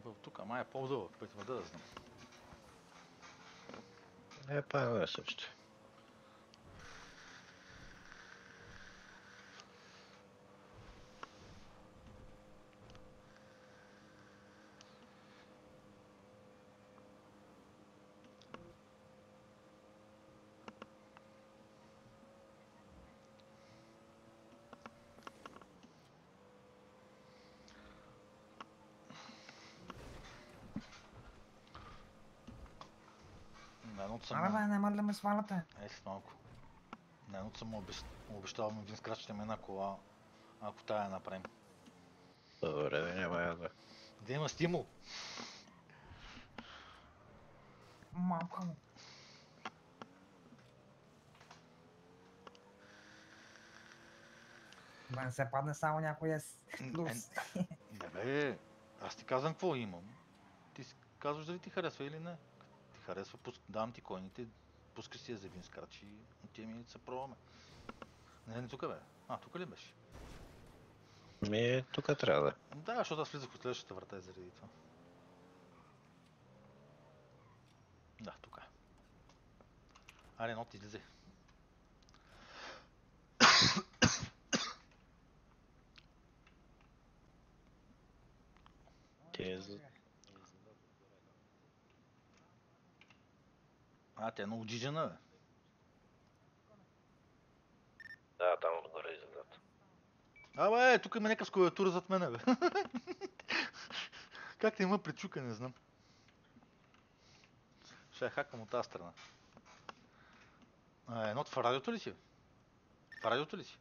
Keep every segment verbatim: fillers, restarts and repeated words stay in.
Тук, ама е по-дълъг път, да да знам. Е, па е също. На едното съм... Абе, бе, няма ли да ме сваляте? Е, след малко. На едното съм обещ... обещал на един скрач, ще ме една кола, ако тая я направим. Добре, бе, няма я да. Да има стимул. Малко му. Да не се падне само някой е плюс. Не бе, аз ти казвам какво имам. Ти си казваш дали ти харесва или не. Ти харесва, пуск... давам ти койните, пускаш си я за един скрач и отиваме и да се пробваме. Не, не тук бе. А, тук ли беше? Ми, тук трябва да. Да, защото аз влизах от следващата врата и заради това. Да, тук е. Аре, едно ти излезе. Ти е за... А, тя е много джиджана, бе. Да, там отгоре и задата. Абе, тук има някакъв с клавиатура зад мене, бе. Как те има пречука, не знам. Ще я хакам от тази страна. А, едното в радиото ли си? В радиото ли си?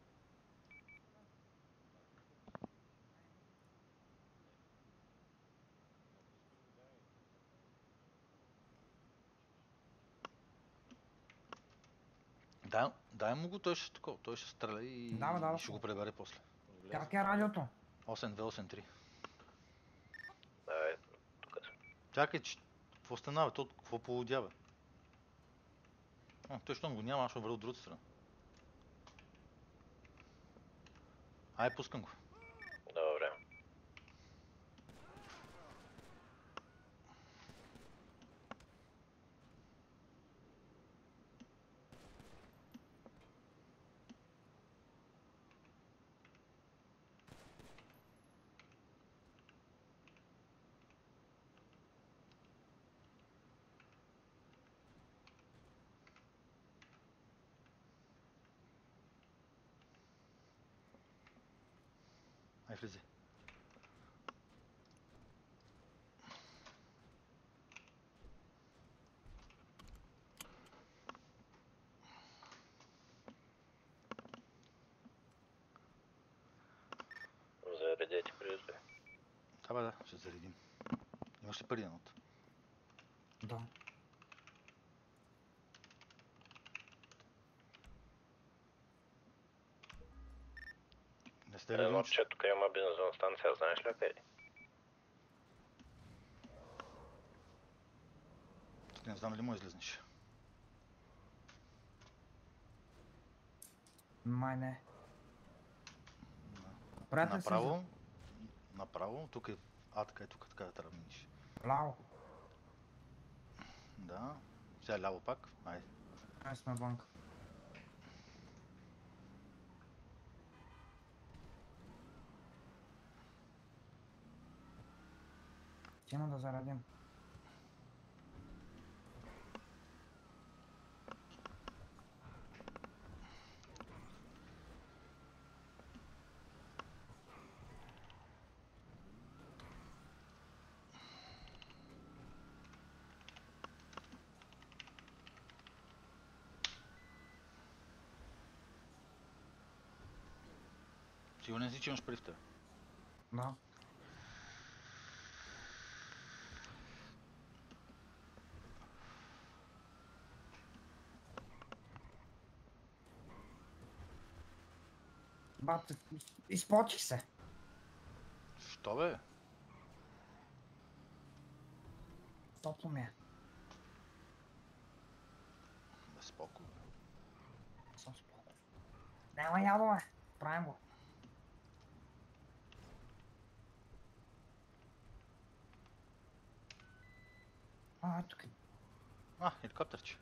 Дай, дай му го, той ще, такова, той ще стреля и, Да, бе, да, и бе. ще го пребере после. Как е радиото? осем две осем три. Да, е, тук съм. Чакай, че... Какво стана, бе? То какво полудява? А, той щом го няма, аз ще върна от другата страна. Ай, пускам го. Добре. Ай, влезе. Заредете преди. Да, бе, да, ще заредим. Имаш ли пари едното? Да. Не сте Едно, ли че тук има бензин станция, знаеш ли къде? Тук не знам ли му излезнеш. Май не. Приятел си Направо. Направо. Тук е... А, така е тук, така да трябва да минеш. за... Лао. Да. Сега е ляво пак. Айде. Ай сме вънка. Стима да заредим. Сигурен си, че имаш пари в теб. Да. Бате, изпочих се. Що бе? Топло ми е. Безпоко. Съм спокоен. Няма ядове. Правим го. А, тук. А, хеликоптерче.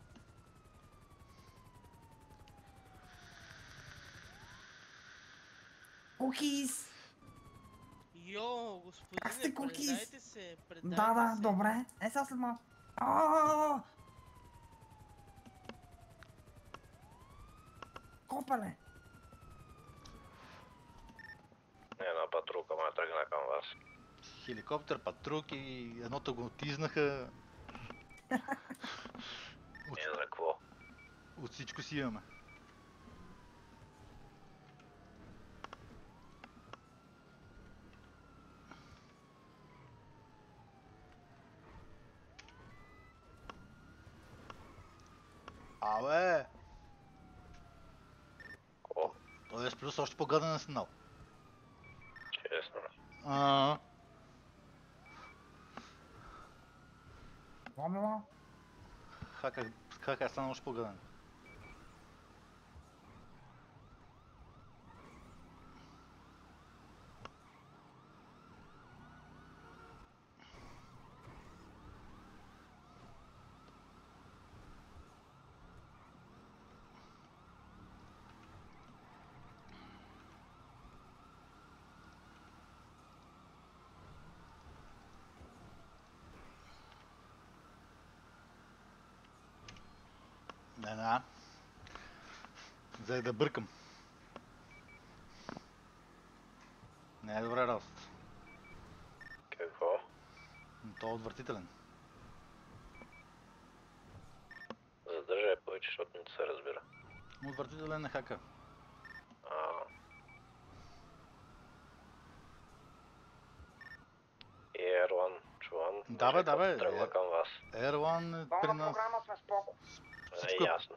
Кукис! Йо, Как сте, господине, кукис? предайте се, предайте Да, да, се. добре. Е, сега след малко. Ааа! Копеле! Една патрулка ме тръгна към вас. Хеликоптер, патруки, едното го отизнаха. От, Ние за какво? от всичко си имаме. Абе! Какво? Той е с плюс още по-гаден сигнал. Честно. А, Това било? хака, хака е станал още по-гаден. Не, не. За да бъркам. Не е добре работата. Какво? Той е отвратителен. Задържай повече, защото не се разбира. Отвратителен е хака. А... И Ерлан, чувам. Да, бе, да, бе. Тръгва към вас. Ерлан е при Пълна нас. програма сме споко. Всичко Е, е ясно.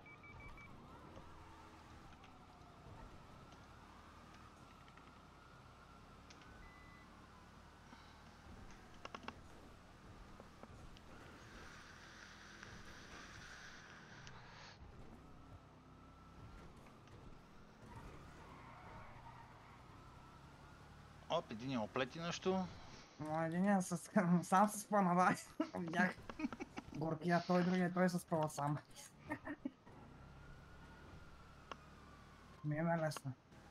Оп, един е оплети нещо. Но единия с... сам се спъна, да. Видях. Горкия, той другия, той се спъва сам. Ми е лесно.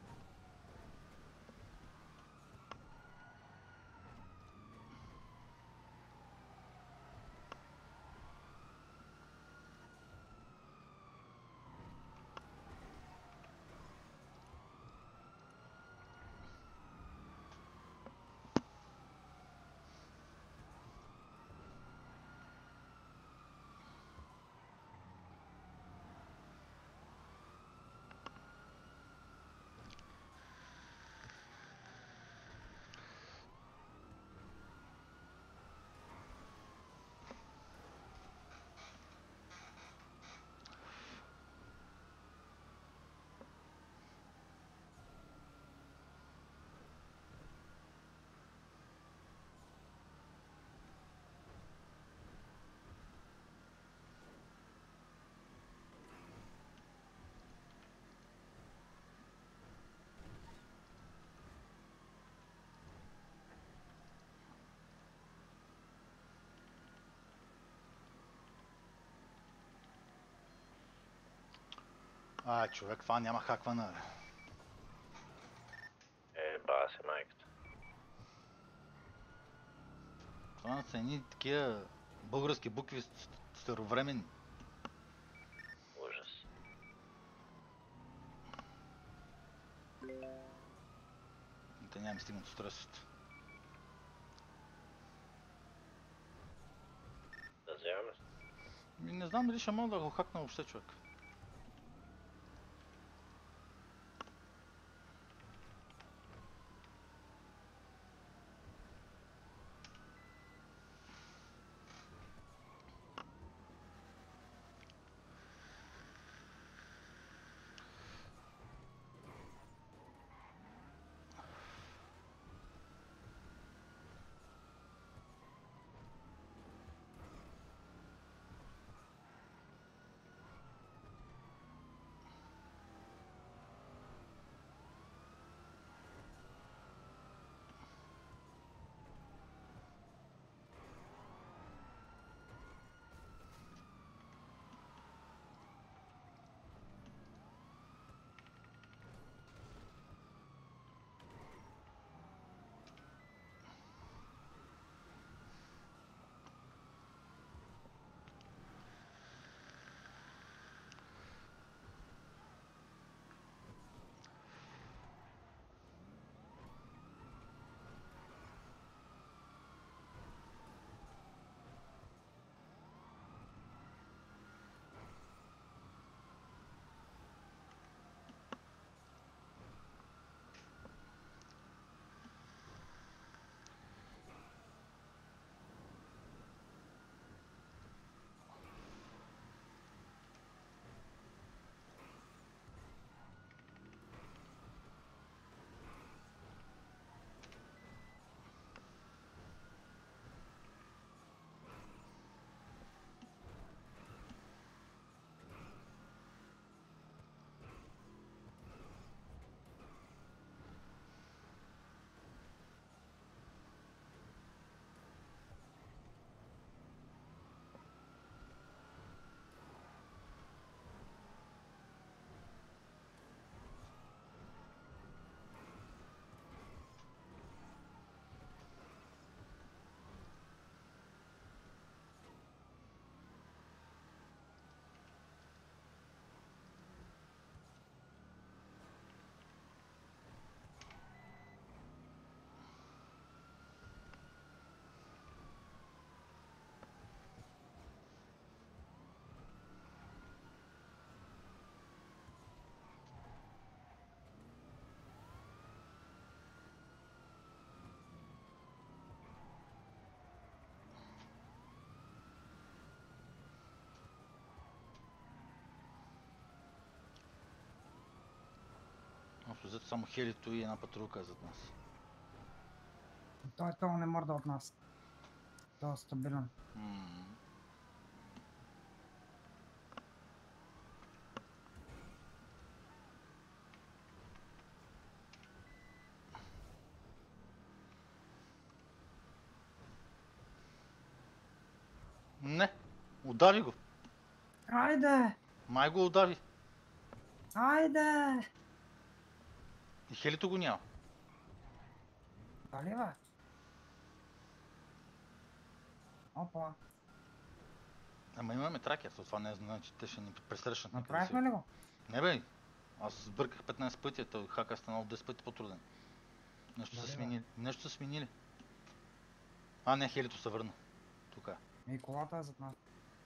А, човек, това няма хакване. Бе. Е, бава се майката. Това са едни такива български букви с- старовременни. Ужас. Те няма стигнат стресът. Да вземем ли? Ми не знам дали ще мога да го хакна въобще, човек. само хелито и една патрулка е зад нас. Той това не мърда от нас. Той е стабилен. М. Не, удари го. Айде! Май го удари. Айде! И хелито го няма. Дали бе? Опа. Ама имаме тракер, то това не е значи, че те ще ни пресрещнат. някъде Направихме ли го? си. Не бе, аз сбърках петнайсет пъти, а той хака е станал десет пъти по-труден. Нещо са Дали бе? сменили. Нещо са сменили. А, не, хелито се върна. Тук е. И колата е зад нас.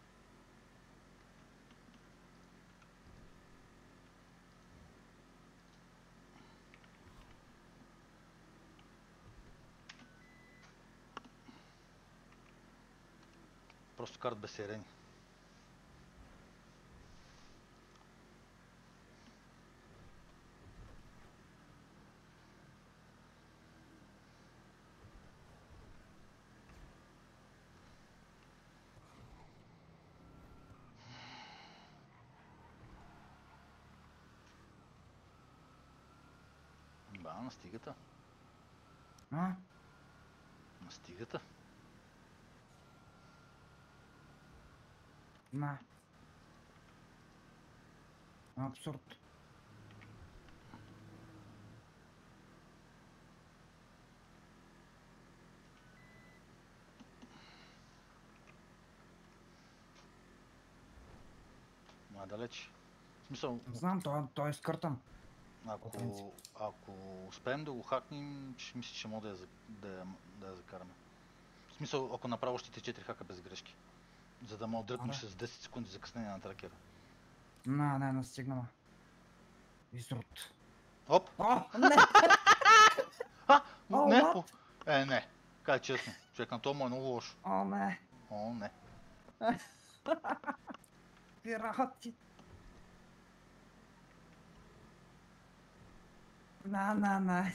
Просто карат без сирени. Ба, на стигата. А? На стигата. Не. Абсурд. Ма далеч. В смисъл, Не знам, той, той е скъртан. ако, принцип. ако успеем да го хакнем, ще мисля, че може да я, за- да, я, да я закараме. В смисъл, ако направо ще ти четири хака без грешки. За да мога дръпнеш Абе. с десет секунди закъснение на тракера. Не, не, не стигнала. Изрут. Оп! О, не! А! О, не! what? По... Е, не. Кай честно. Човек на това му е много лошо. О, не! О, не. Пирати! На, на, на.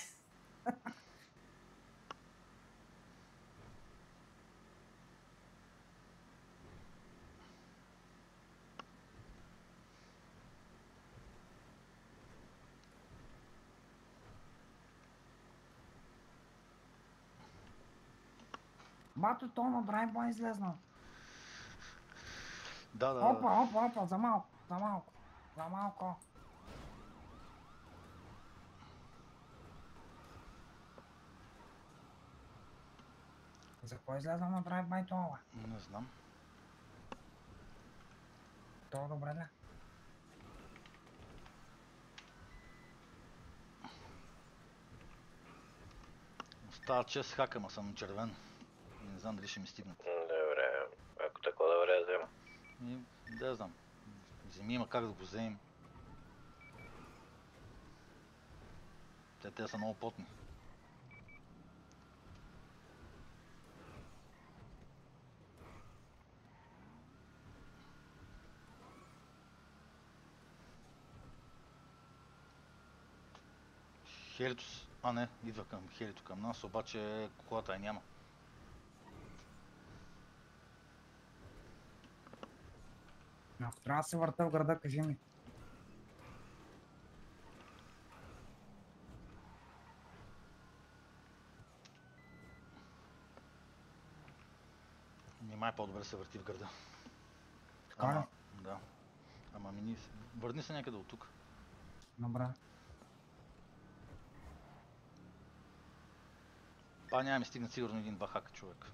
Бато, то на драйва излезна. Да, да. Опа, опа, опа, за малко, за малко, за малко. За кой излезна на драйв-бай това? Не знам. То добре ли? Става чест хака, ма съм червен. И не знам дали ще ми стигнат. Добре, ако така добре взема. И да я знам. Вземи има как да го вземем. Те, те са много потни. Хелито с... А не, идва към хелито към нас, обаче колата я няма. Ако трябва да се върта в града, кажи ми. Нима е по-добре да се върти в града. Така ли? Ама, да. Ама мини... Върни се някъде от тук. Добре. Па няма ми стигнат сигурно един-два хака човек.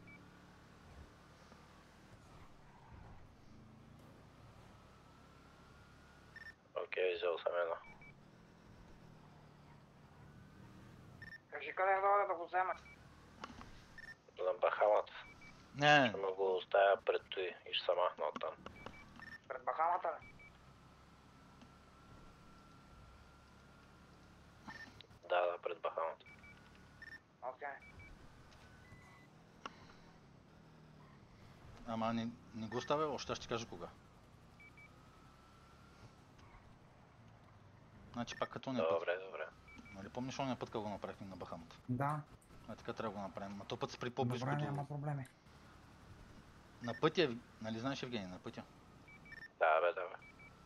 Окей, взел съм едно. Кажи къде е да го вземе. На Бахамата. Не, Ще му го оставя пред той и ще се махна оттам. Пред Бахамата ли? Да, да, пред Бахамата. Окей. ама не, не го оставя още, аз ще ти кажа кога. Значи пак като не е път. Добре, добре. Нали помниш ония път, как го направихме на Бахамата? Да, А така трябва да го направим. А то път спри по-близко добре, до... няма проблеми. На пътя, Ев- нали знаеш Евгений, на пътя? Да, бе, да, бе.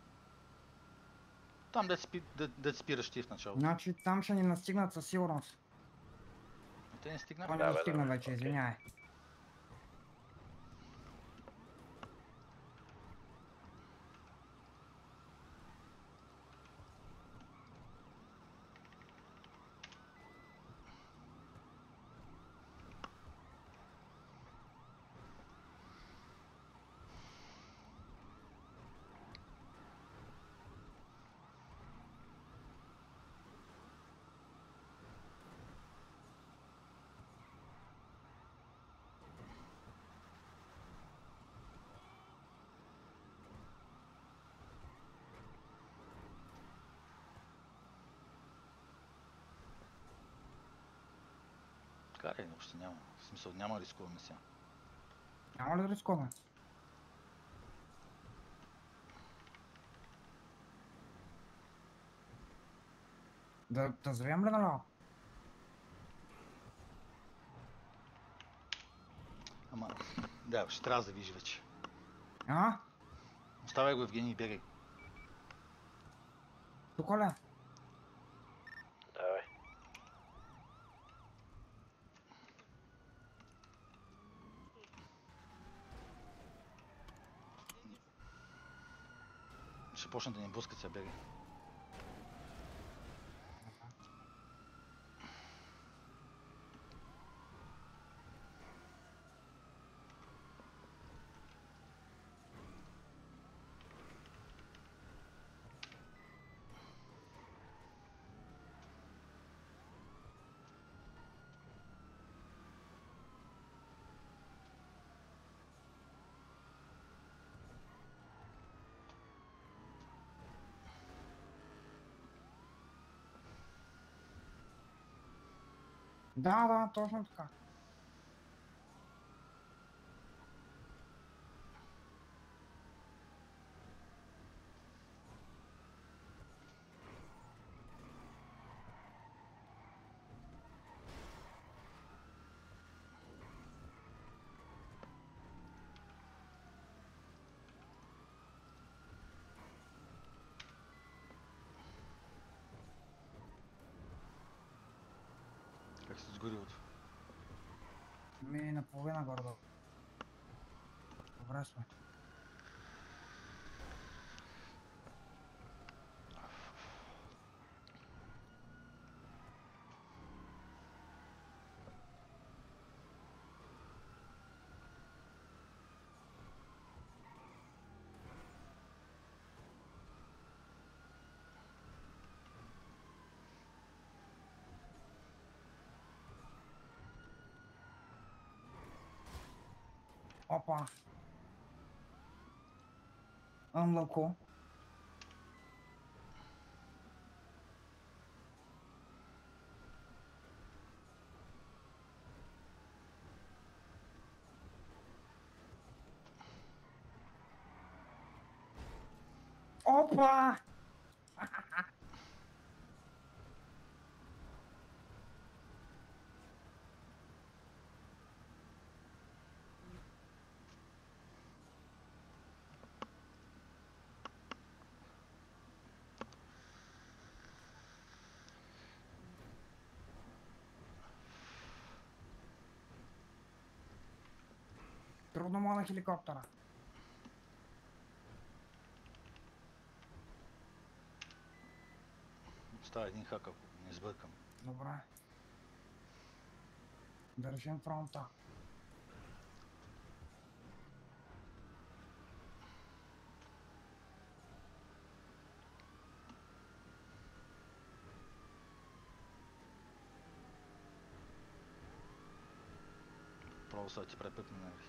Там де, спи, де, де спираш ти в началото. Значи там ще ни настигнат със сигурност. Но те не Това стигнаха. не Да, бе, достигна да, вече, окей. извинявай. Карай, още няма. В смисъл, няма рискуваме сега. Няма ли да рискуваме? Да, да завием ли наляво? Ама, да, ще трябва да завиж вече. А? Оставяй го Евгений и бегай. Тук ли? Давай. Ще почна да ни блъскат сега, бегай. Да, да, точно така. Как си с горивото? Ми наполовина гордо. Добре сме. Опа. Unlock. Опа! Трудно мога на хеликоптера. Остава един хак, ако не сбъркам. Добре. Държим фронта. Право сега ти препъкне, нали?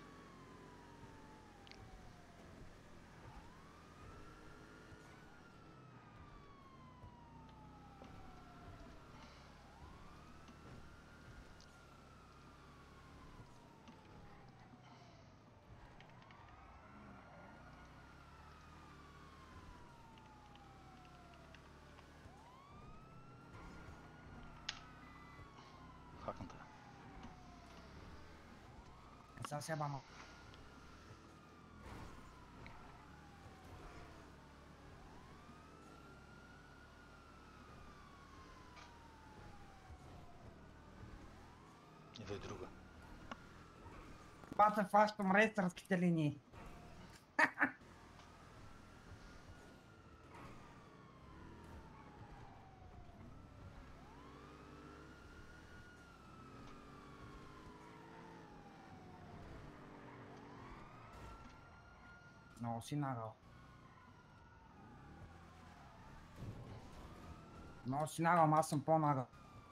Сега се бама. Идва и друга. Това се фащам рейсърските линии. Много си нагъл. Много си нагъл, ама аз съм по-нагъл.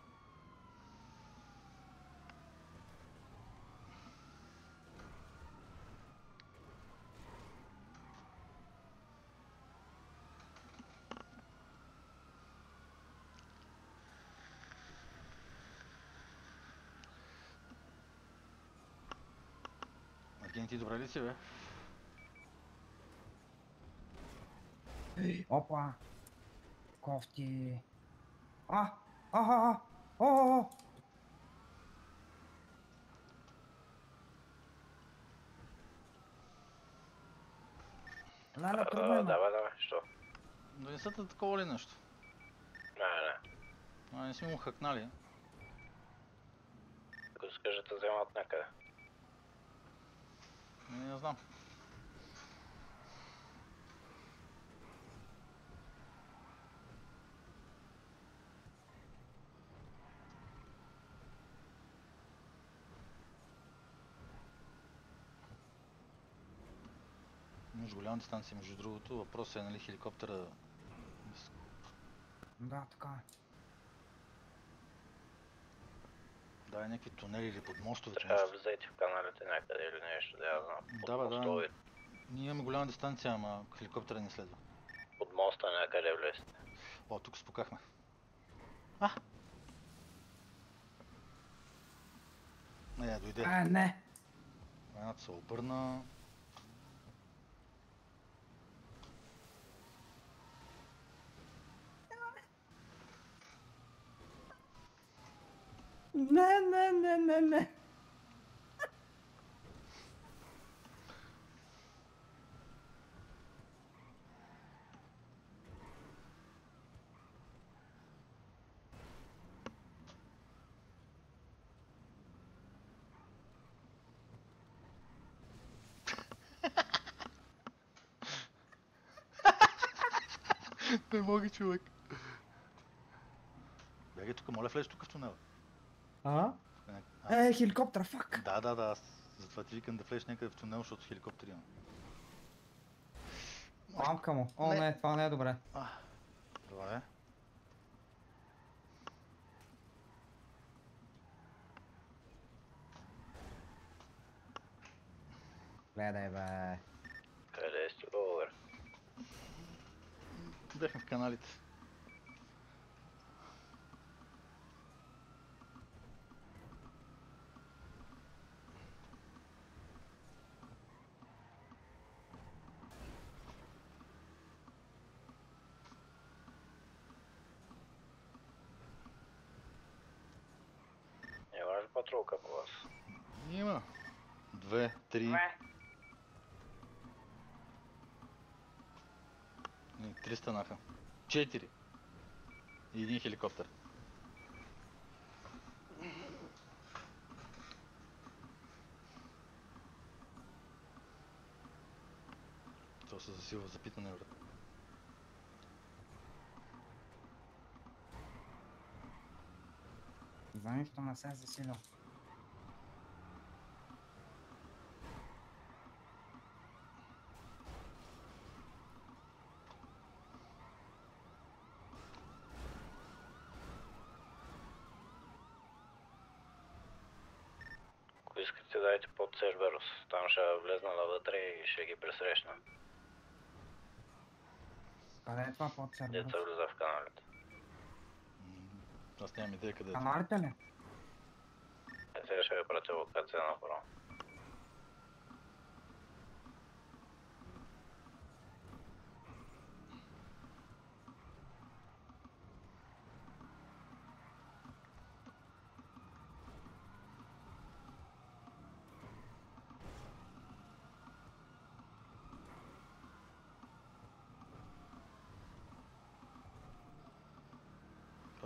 Евгений, ти добре ли си, бе? Опа! Кофти! А! А! А! О! О! О! Леле, трудно А, има. давай, давай, що? Донесете такова ли нещо? Не, не. А, не сме му хакнали. Ако искаш да те взема от някъде. Не, не знам. Между голяма дистанция, между другото, въпросът е, нали, хеликоптера... Да, така е. Да, е някакви тунели или под мостове. Трябва да влизайте в каналите някъде или нещо, да я знам. Под Да, бе, да. мостове. Ние имаме голяма дистанция, ама хеликоптера не следва. Под моста някъде влезте. О, тук спукахме. А! Не, дойде. А, не. Едната се обърна. Не, не, не, не, не. Не мога, човек. Бягай тук, моля, влез тук в тунела. А? А, Е, хеликоптер, фак. да, да, да, аз затова ти викам да влезеш някъде в тунел, защото хеликоптер има. Мамка му. О, Не. не, това не е добре. А, добре. Гледай, бе. Къде сте, българ? Бяхме в каналите. Няма ли патрулка по вас? Има. Две, три. Бе. Не, три станаха. Четири. И един хеликоптер. То се засилва запитане, брат. За нищо не се е засилил. Ако искате, дайте под Церберус. Там ще влезна навътре и ще ги пресрещна. Къде е това под сервер? Деца влиза в каналите. М, Аз нямам идея къде е. Каналите ли? Е, сега ще ви пратя локация направо.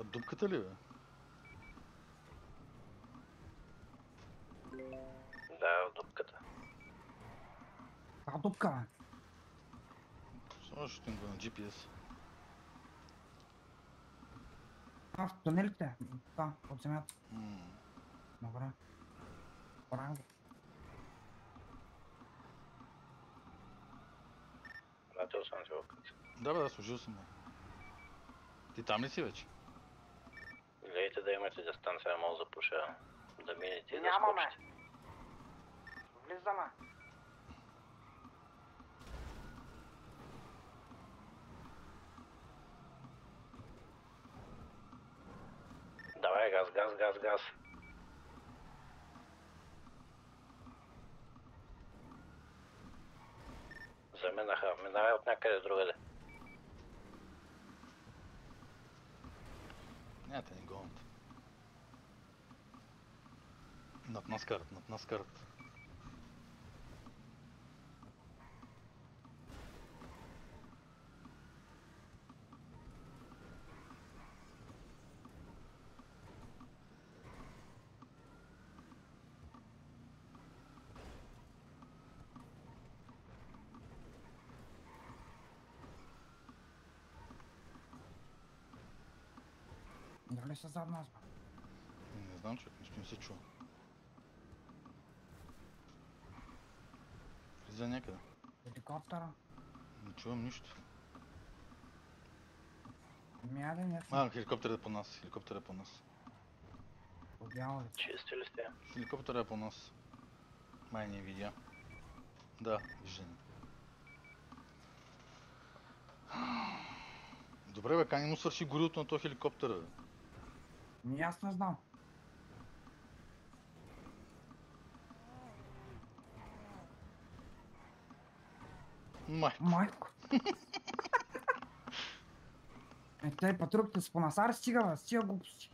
дупката ли, бе? Да, в дупката. Това дупка, бе. Само ще им го на джи пи ес. А, в тунелите. Да, под земята. М. Добре. Правим го. Пратил съм ти локация. Да, бе, да, служил съм. Бе. Ти там ли си вече? Гледайте да имате дистанция, мога да запуша. Да минете и да Нямаме. скочите. Влизаме. Давай газ, газ, газ, газ. Заминаха, минавай от някъде другаде. Няма те не гонят. Над нас карат, над нас карат. Дали са зад нас, бе? Не знам, човек, нищо не се чува. Влиза някъде. Хеликоптера. Не чувам нищо. Мяде, не съм. А, хеликоптерът е по нас, хеликоптерът е по нас. Побял ли? Чисти ли сте? Хеликоптерът е по нас. Май не видя. Да, виждане. Добре, бе, кани му свърши горилото на този хеликоптер, бе. Ми аз не знам. Май. Майко. Е, те патрулките с понасар стига, бе, стига глупости.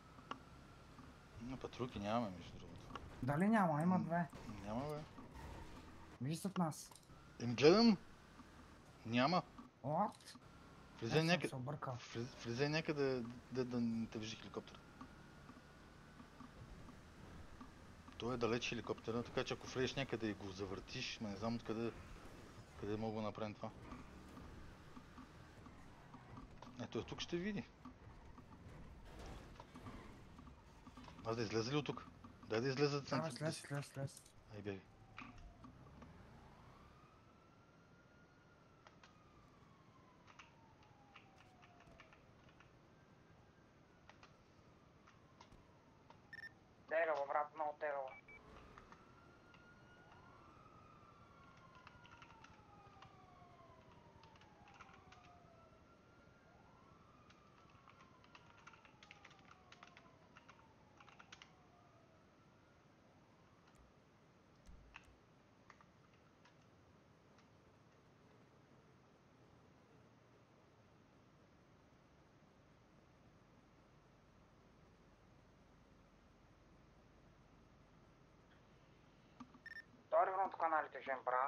На патрулки нямаме, между другото. Дали няма? Има две. Няма, бе. Виждат нас. Им гледам. Няма. От? Влизай Аз съм някъде. се объркал. Влиз- Влизай някъде да, да не те вижда хеликоптер. Той е далеч хеликоптера, така че ако влезеш някъде и го завъртиш, ма не знам откъде, къде мога да направим това. Ето е тук ще види. Аз да излезе ли от тук? Дай да излезе да Трябва център. слез, слез, слез. Ай, беги. Тегаво, брат, много тегаво. Втори от каналите ще им правя.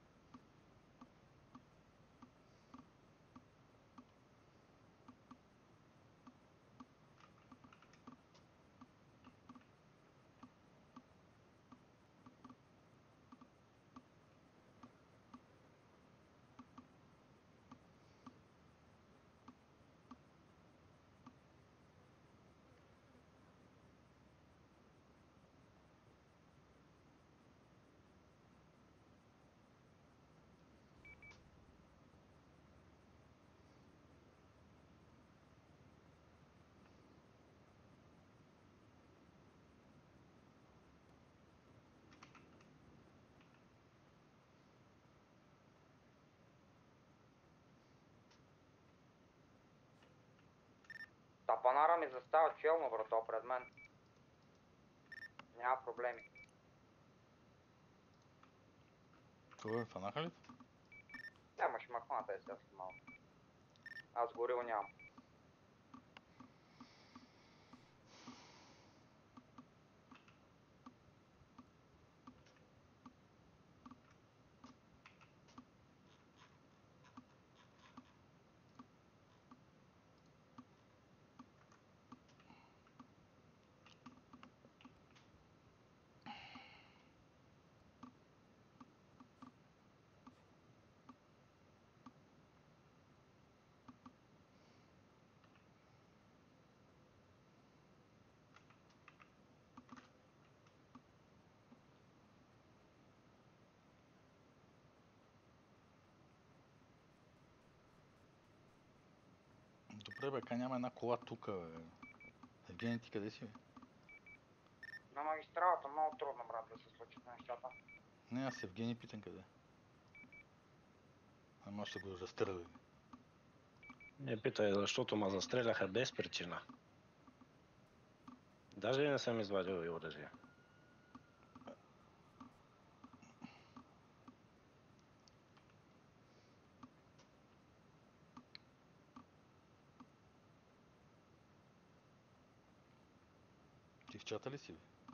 Тапанара ми застава челно, брато, пред мен. Няма проблеми. Това е, фанаха ли? Няма, ще махна тези сега след малко. Аз горил нямам. Добре бе, ка няма една кола тука, бе. Евгений, ти къде си, бе? На магистралата много трудно, брат, да се случат нещата. Не, аз Евгений питам къде. Ама ще го разстреля. Не питай, защото ме застреляха без причина. Даже и не съм извадил и оръжие. Ти в чата ли си, бе?